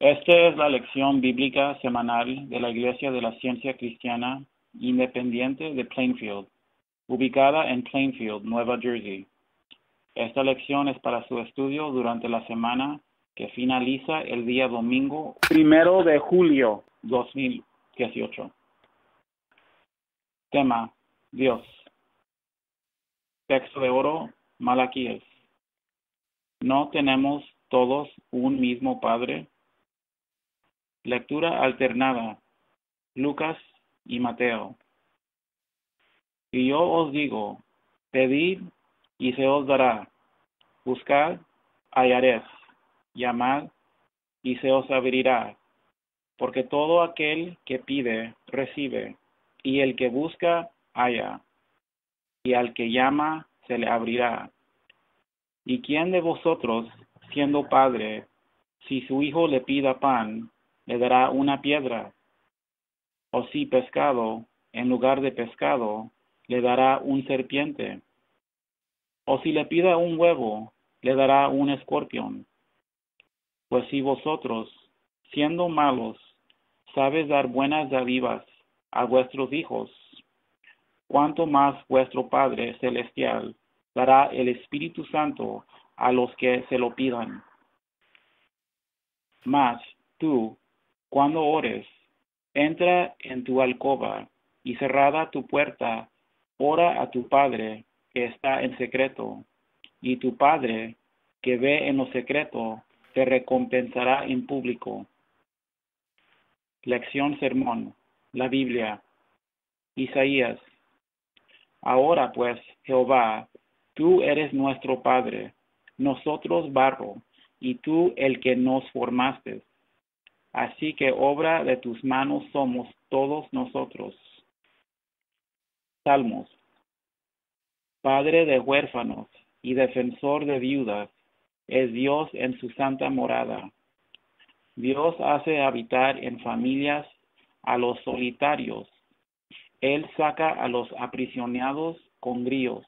Esta es la lección bíblica semanal de la Iglesia de la Ciencia Cristiana Independiente de Plainfield, ubicada en Plainfield, Nueva Jersey. Esta lección es para su estudio durante la semana que finaliza el día domingo 1 de julio 2018. Tema: Dios. Texto de oro: Malaquías. ¿No tenemos todos un mismo Padre? Lectura alternada: Lucas y Mateo. Y yo os digo, pedid y se os dará, buscad, hallaréis, llamad y se os abrirá, porque todo aquel que pide, recibe, y el que busca, halla, y al que llama, se le abrirá. ¿Y quién de vosotros, siendo padre, si su hijo le pida pan, le dará una piedra? O si pescado, en lugar de pescado, le dará un serpiente? O si le pida un huevo, le dará un escorpión. Pues si vosotros, siendo malos, sabéis dar buenas dádivas a vuestros hijos, ¿cuánto más vuestro Padre Celestial dará el Espíritu Santo a los que se lo pidan? Mas tú, cuando ores, entra en tu alcoba y cerrada tu puerta, ora a tu Padre que está en secreto, y tu Padre que ve en lo secreto te recompensará en público. Lección sermón: la Biblia. Isaías. Ahora pues, Jehová, tú eres nuestro Padre, nosotros barro, y tú el que nos formaste. Así que obra de tus manos somos todos nosotros. Salmos. Padre de huérfanos y defensor de viudas, es Dios en su santa morada. Dios hace habitar en familias a los solitarios. Él saca a los aprisionados con grillos.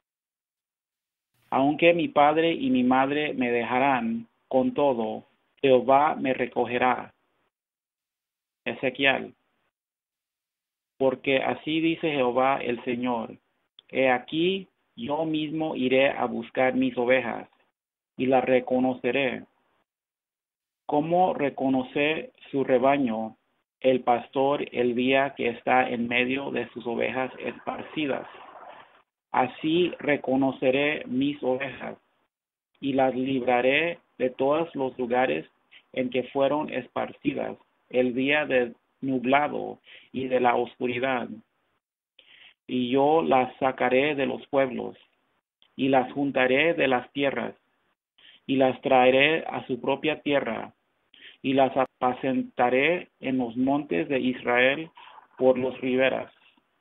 Aunque mi padre y mi madre me dejarán, con todo, Jehová me recogerá. Ezequiel. Porque así dice Jehová el Señor: He aquí, yo mismo iré a buscar mis ovejas, y las reconoceré. ¿Cómo reconoce su rebaño el pastor el día que está en medio de sus ovejas esparcidas? Así reconoceré mis ovejas, y las libraré de todos los lugares en que fueron esparcidas el día del nublado y de la oscuridad. Y yo las sacaré de los pueblos, y las juntaré de las tierras, y las traeré a su propia tierra, y las apacentaré en los montes de Israel por los riberas.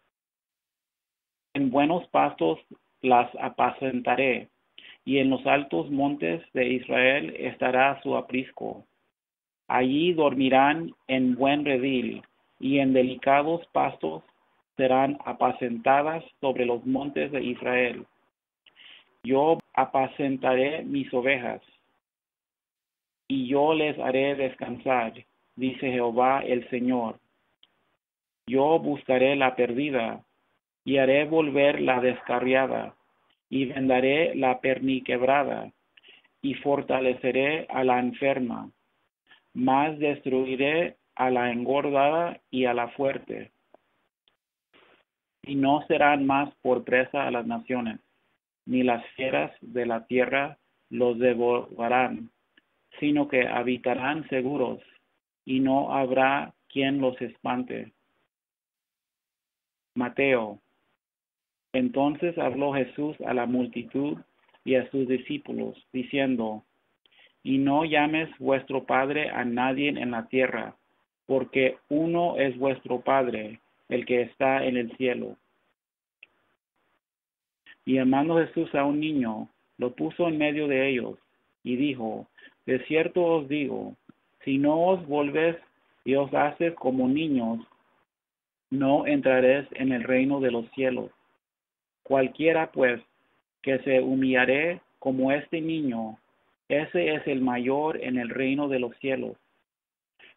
En buenos pastos las apacentaré, y en los altos montes de Israel estará su aprisco. Allí dormirán en buen redil, y en delicados pastos serán apacentadas sobre los montes de Israel. Yo apacentaré mis ovejas, y yo les haré descansar, dice Jehová el Señor. Yo buscaré la perdida, y haré volver la descarriada, y vendaré la perniquebrada, y fortaleceré a la enferma, mas destruiré a la engordada y a la fuerte. Y no serán más por presa a las naciones, ni las fieras de la tierra los devorarán, sino que habitarán seguros, y no habrá quien los espante. Mateo. Entonces habló Jesús a la multitud y a sus discípulos, diciendo: Y no llames vuestro Padre a nadie en la tierra, porque uno es vuestro Padre, el que está en el cielo. Y llamando Jesús a un niño, lo puso en medio de ellos, y dijo: De cierto os digo, si no os volvéis y os haces como niños, no entraréis en el reino de los cielos. Cualquiera, pues, que se humillare como este niño, ese es el mayor en el reino de los cielos.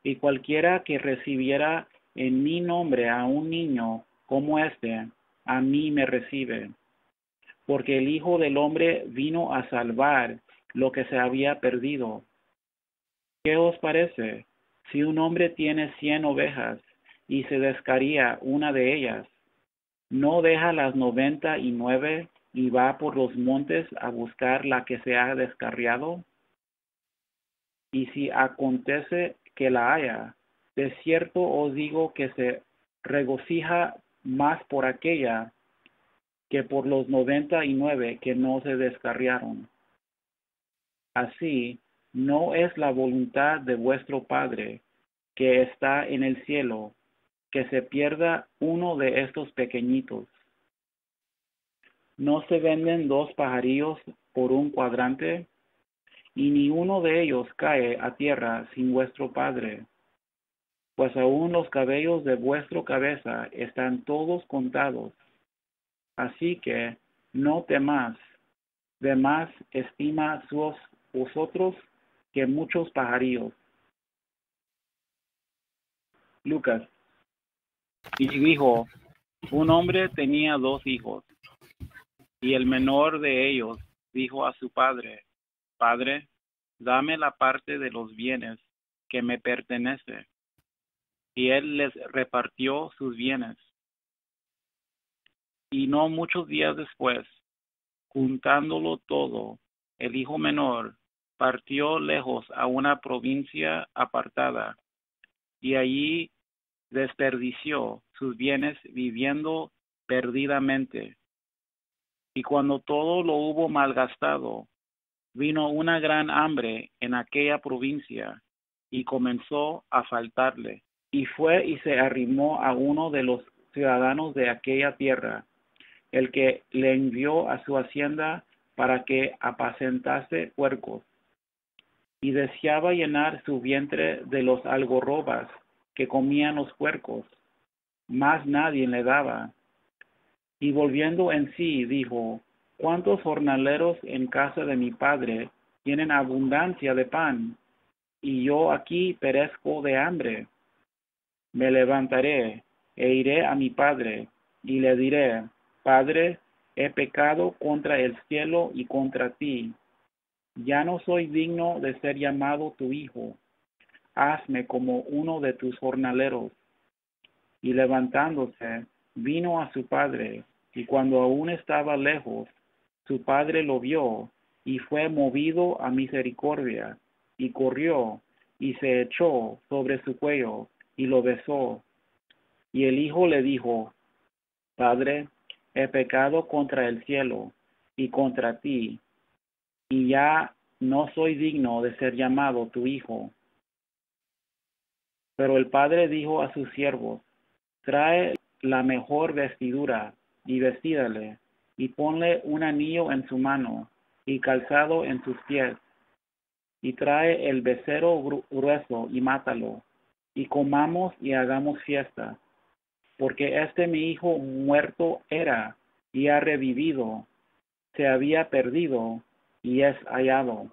Y cualquiera que recibiera en mi nombre a un niño como este, a mí me recibe. Porque el Hijo del Hombre vino a salvar lo que se había perdido. ¿Qué os parece? Si un hombre tiene 100 ovejas y se descarría una de ellas, ¿no deja las 99 y va por los montes a buscar la que se ha descarriado? Y si acontece que la haya, de cierto os digo que se regocija más por aquella que por los 99 que no se descarriaron. Así, no es la voluntad de vuestro Padre que está en el cielo, que se pierda uno de estos pequeñitos. ¿No se venden 2 pajarillos por un cuadrante? Y ni uno de ellos cae a tierra sin vuestro Padre. Pues aún los cabellos de vuestra cabeza están todos contados. Así que no temas, de más estima sois vosotros que muchos pajarillos. Lucas. Y dijo, un hombre tenía 2 hijos, y el menor de ellos dijo a su padre, Padre, dame la parte de los bienes que me pertenece. Y él les repartió sus bienes. Y no muchos días después, juntándolo todo, el hijo menor partió lejos a una provincia apartada, y allí desperdició sus bienes viviendo perdidamente. Y cuando todo lo hubo malgastado, vino una gran hambre en aquella provincia, y comenzó a faltarle. Y fue y se arrimó a uno de los ciudadanos de aquella tierra, el que le envió a su hacienda para que apacentase puercos. Y deseaba llenar su vientre de los algarrobas que comían los puercos, mas nadie le daba. Y volviendo en sí, dijo, ¿cuántos jornaleros en casa de mi padre tienen abundancia de pan? Y yo aquí perezco de hambre. Me levantaré e iré a mi padre, y le diré, Padre, he pecado contra el cielo y contra ti. Ya no soy digno de ser llamado tu hijo. Hazme como uno de tus jornaleros. Y levantándose, vino a su padre, y cuando aún estaba lejos, su padre lo vio, y fue movido a misericordia, y corrió, y se echó sobre su cuello, y lo besó. Y el hijo le dijo, Padre, he pecado contra el cielo, y contra ti, y ya no soy digno de ser llamado tu hijo. Pero el padre dijo a sus siervos, trae la mejor vestidura, y vestídale, y ponle un anillo en su mano, y calzado en sus pies, y trae el becerro grueso, y mátalo, y comamos y hagamos fiesta, porque mi hijo muerto era, y ha revivido, se había perdido, y es hallado.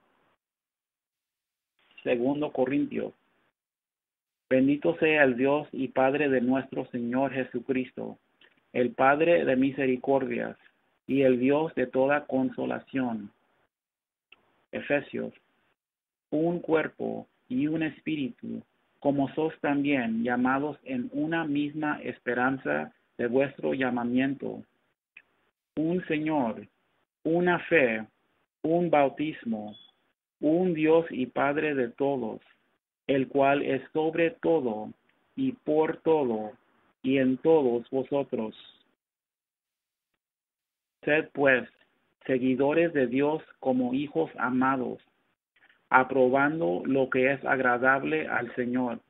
Segundo Corintios. Bendito sea el Dios y Padre de nuestro Señor Jesucristo, el Padre de misericordias y el Dios de toda consolación. Efesios. Un cuerpo y un espíritu, como sois también llamados en una misma esperanza de vuestro llamamiento. Un Señor, una fe, un bautismo, un Dios y Padre de todos, el cual es sobre todo y por todo y en todos vosotros. Sed pues seguidores de Dios como hijos amados, aprobando lo que es agradable al Señor.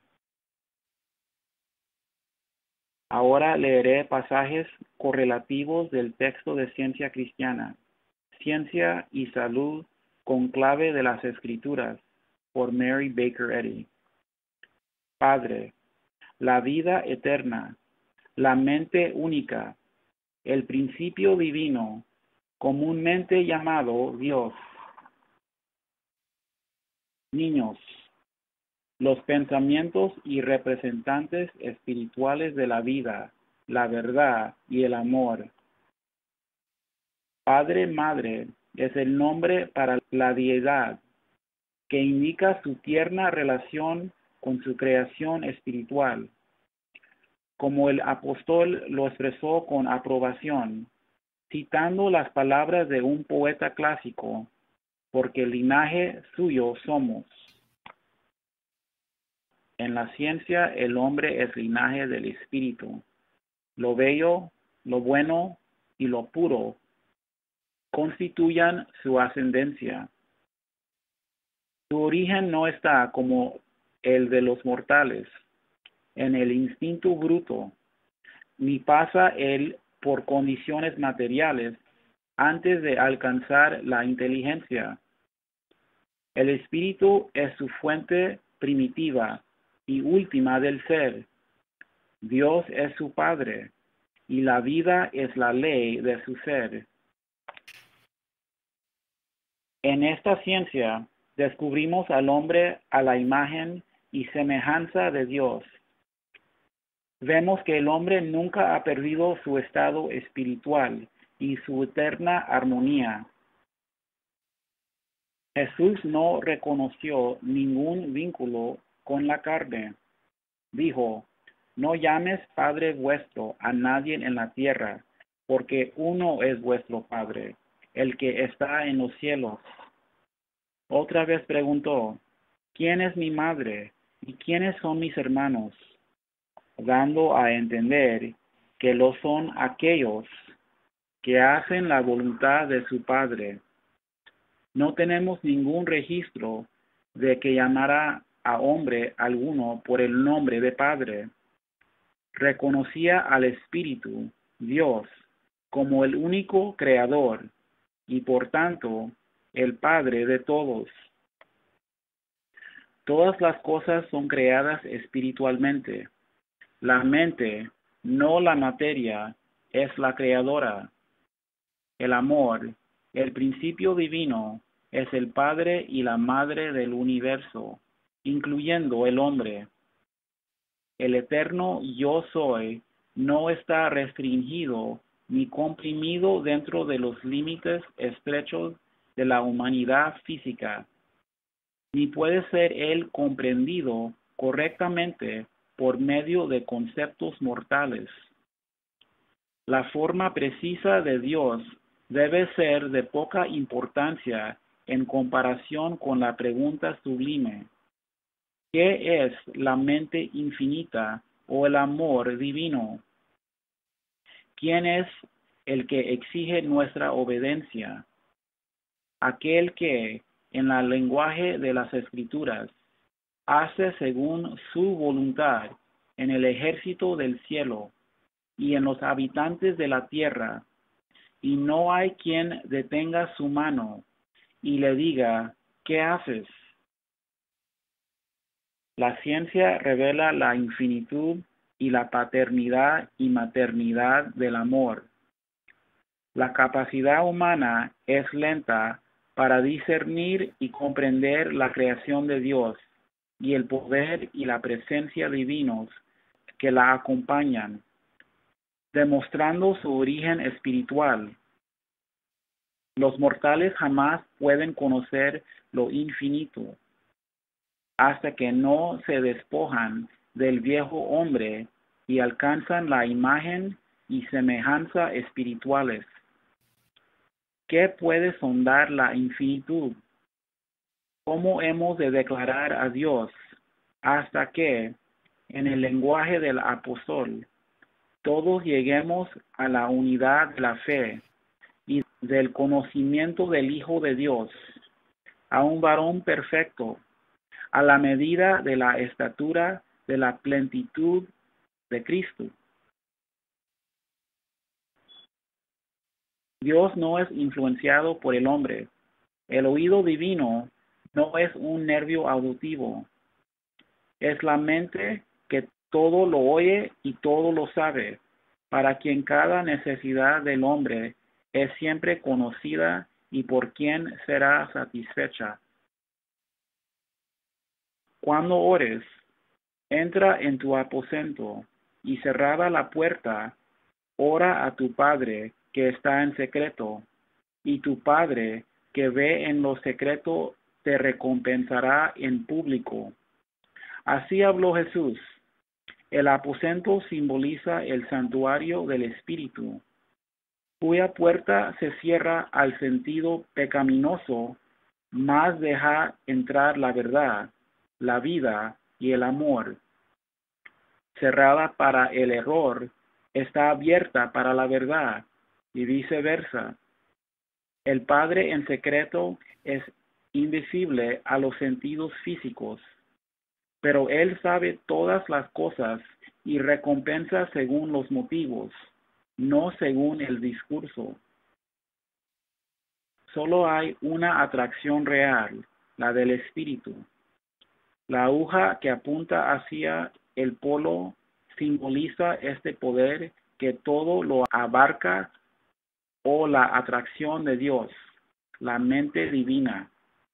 Ahora leeré pasajes correlativos del texto de Ciencia Cristiana, Ciencia y Salud con clave de las Escrituras, por Mary Baker Eddy. Padre, la vida eterna, la mente única, el principio divino, comúnmente llamado Dios. Niños, los pensamientos y representantes espirituales de la vida, la verdad y el amor. Padre, Madre es el nombre para la deidad, que indica su tierna relación con su creación espiritual. Como el apóstol lo expresó con aprobación, citando las palabras de un poeta clásico, porque el linaje suyo somos. En la ciencia el hombre es linaje del espíritu. Lo bello, lo bueno y lo puro constituyan su ascendencia. Su origen no está como el de los mortales, en el instinto bruto, ni pasa él por condiciones materiales antes de alcanzar la inteligencia. El espíritu es su fuente primitiva y última del ser. Dios es su Padre, y la vida es la ley de su ser. En esta ciencia descubrimos al hombre a la imagen y semejanza de Dios. Vemos que el hombre nunca ha perdido su estado espiritual y su eterna armonía. Jesús no reconoció ningún vínculo con la carne. Dijo, no llames Padre vuestro a nadie en la tierra, porque uno es vuestro Padre, el que está en los cielos. Otra vez preguntó, ¿quién es mi madre y quiénes son mis hermanos? Dando a entender que lo son aquellos que hacen la voluntad de su Padre. No tenemos ningún registro de que llamara a hombre alguno por el nombre de Padre. Reconocía al Espíritu, Dios, como el único creador y por tanto el Padre de todos. Todas las cosas son creadas espiritualmente. La mente, no la materia, es la creadora. El amor, el principio divino, es el Padre y la Madre del universo, incluyendo el hombre. El eterno yo soy no está restringido ni comprimido dentro de los límites estrechos de la humanidad física, ni puede ser él comprendido correctamente por medio de conceptos mortales. La forma precisa de Dios debe ser de poca importancia en comparación con la pregunta sublime: ¿qué es la mente infinita o el amor divino? ¿Quién es el que exige nuestra obediencia? Aquel que, en el lenguaje de las Escrituras, hace según su voluntad en el ejército del cielo y en los habitantes de la tierra, y no hay quien detenga su mano y le diga, ¿qué haces? La ciencia revela la infinitud y la paternidad y maternidad del amor. La capacidad humana es lenta para discernir y comprender la creación de Dios y el poder y la presencia divinos que la acompañan, demostrando su origen espiritual. Los mortales jamás pueden conocer lo infinito, hasta que no se despojan del viejo hombre y alcanzan la imagen y semejanza espirituales. ¿Qué puede sondar la infinitud? ¿Cómo hemos de declarar a Dios hasta que, en el lenguaje del apóstol, todos lleguemos a la unidad de la fe y del conocimiento del Hijo de Dios, a un varón perfecto, a la medida de la estatura de la plenitud de Cristo? Dios no es influenciado por el hombre. El oído divino no es un nervio auditivo. Es la mente que todo lo oye y todo lo sabe, para quien cada necesidad del hombre es siempre conocida y por quien será satisfecha. Cuando ores, entra en tu aposento y cerrada la puerta, ora a tu Padre que está en secreto, y tu Padre que ve en lo secreto te recompensará en público. Así habló Jesús. El aposento simboliza el santuario del Espíritu, cuya puerta se cierra al sentido pecaminoso, mas deja entrar la verdad, la vida y el amor. Cerrada para el error, está abierta para la verdad, y viceversa. El Padre en secreto es invisible a los sentidos físicos, pero Él sabe todas las cosas y recompensa según los motivos, no según el discurso. Solo hay una atracción real, la del espíritu. La aguja que apunta hacia el polo simboliza este poder que todo lo abarca, o la atracción de Dios, la mente divina.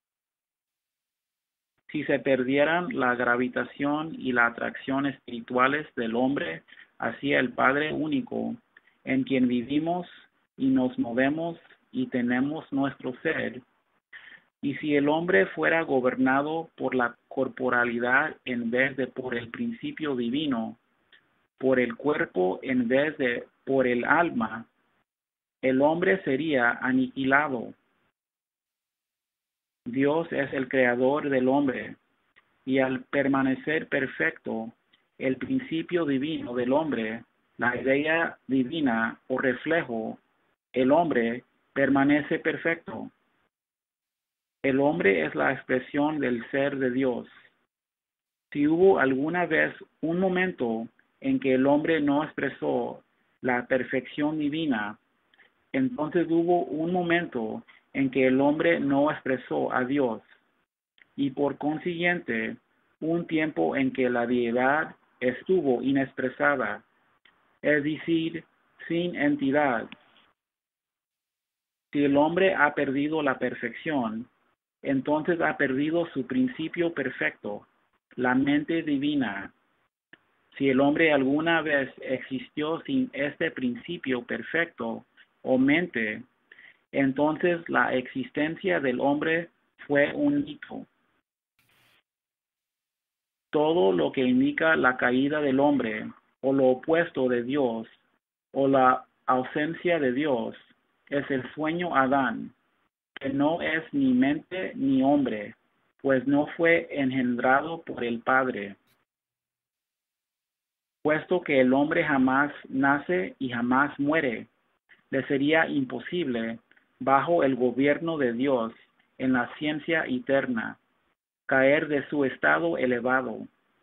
Si se perdieran la gravitación y la atracción espirituales del hombre hacia el Padre único, en quien vivimos y nos movemos y tenemos nuestro ser, y si el hombre fuera gobernado por la corporalidad en vez de por el principio divino, por el cuerpo en vez de por el alma, el hombre sería aniquilado. Dios es el creador del hombre, y al permanecer perfecto, el principio divino del hombre, la idea divina o reflejo, el hombre permanece perfecto. El hombre es la expresión del ser de Dios. Si hubo alguna vez un momento en que el hombre no expresó la perfección divina, entonces hubo un momento en que el hombre no expresó a Dios, y por consiguiente, un tiempo en que la deidad estuvo inexpresada, es decir, sin entidad. Si el hombre ha perdido la perfección, entonces ha perdido su principio perfecto, la mente divina. Si el hombre alguna vez existió sin este principio perfecto o mente, entonces la existencia del hombre fue un mito. Todo lo que indica la caída del hombre, o lo opuesto de Dios, o la ausencia de Dios, es el sueño Adán, que no es ni mente ni hombre, pues no fue engendrado por el Padre. Puesto que el hombre jamás nace y jamás muere, le sería imposible, bajo el gobierno de Dios en la ciencia eterna, caer de su estado elevado.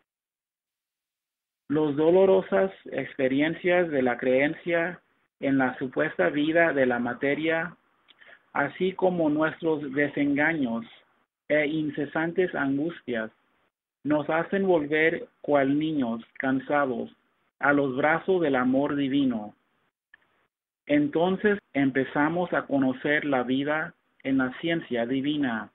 Las dolorosas experiencias de la creencia en la supuesta vida de la materia, así como nuestros desengaños e incesantes angustias, nos hacen volver cual niños cansados a los brazos del amor divino. Entonces empezamos a conocer la vida en la ciencia divina.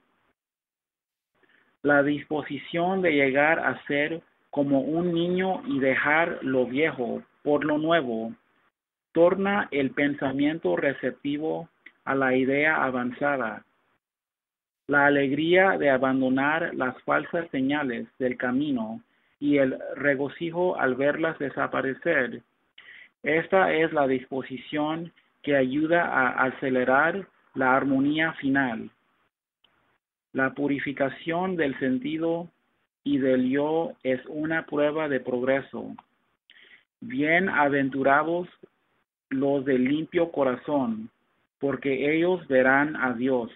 La disposición de llegar a ser como un niño y dejar lo viejo por lo nuevo, torna el pensamiento receptivo a la idea avanzada. La alegría de abandonar las falsas señales del camino y el regocijo al verlas desaparecer. Esta es la disposición que ayuda a acelerar la armonía final. La purificación del sentido y del yo es una prueba de progreso. Bienaventurados los de limpio corazón, porque ellos verán a Dios.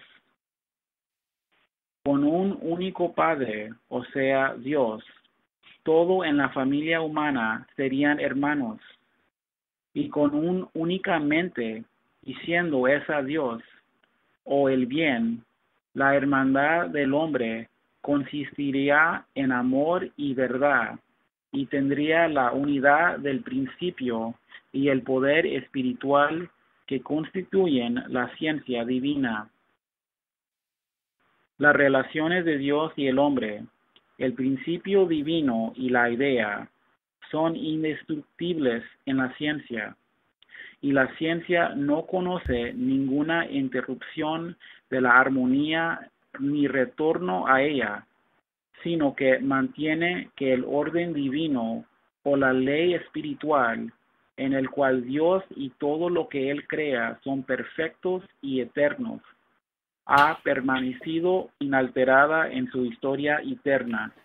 Con un único Padre, o sea, Dios, todo en la familia humana serían hermanos. Y con un única mente, y siendo esa Dios, o el bien, la hermandad del hombre consistiría en amor y verdad, y tendría la unidad del principio y el poder espiritual que constituyen la ciencia divina. Las relaciones de Dios y el hombre, El principio divino y la idea son indestructibles en la ciencia, y la ciencia no conoce ninguna interrupción de la armonía ni retorno a ella, sino que mantiene que el orden divino o la ley espiritual en el cual Dios y todo lo que Él crea son perfectos y eternos, ha permanecido inalterada en su historia eterna